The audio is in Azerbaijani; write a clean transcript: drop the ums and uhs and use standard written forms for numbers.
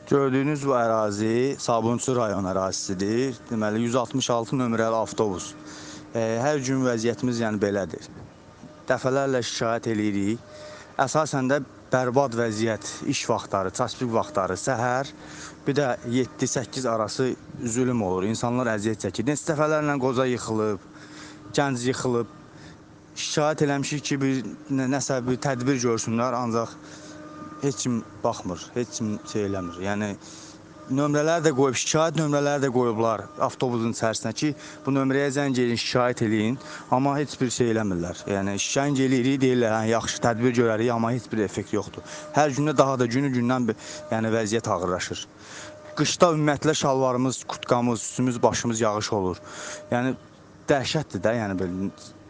Gördüyünüz bu ərazi Sabunçu rayon ərazisidir. Deməli 166 nömrəli avtobus. Hər gün vəziyyətimiz yəni belədir. Dəfələrlə şikayət eləyirik. Əsasən də bərbad vəziyyət, iş vaxtları, çaspik vaxtları, səhər, bir də 7-8 arası zülüm olur. İnsanlar əziyyət çəkir. Neçə dəfələrlə qoca yıxılıb, gənc yıxılıb. Şikayət eləmişik ki, nəsə bir tədbir görsünlər, ancaq heç kim baxmır, heç kim şey eləmir. Yəni nömrələr də qoyub, şikayət nömrələri də qoyublar avtobusun içərisinə ki, bu nömrəyə zəng edin, şikayət eləyin, amma heç bir şey eləmirlər. Yəni şikayət eləyirik, deyirlər, hə, yaxşı tədbir görərik, amma heç bir effekt yoxdur. Hər gündə daha da günü-gündən yəni vəziyyət ağırlaşır. Qışda ümumiyyətlə şalvarımız, kurtkamız, üstümüz, başımız yağış olur. Yəni dəhşətdir də, yəni belə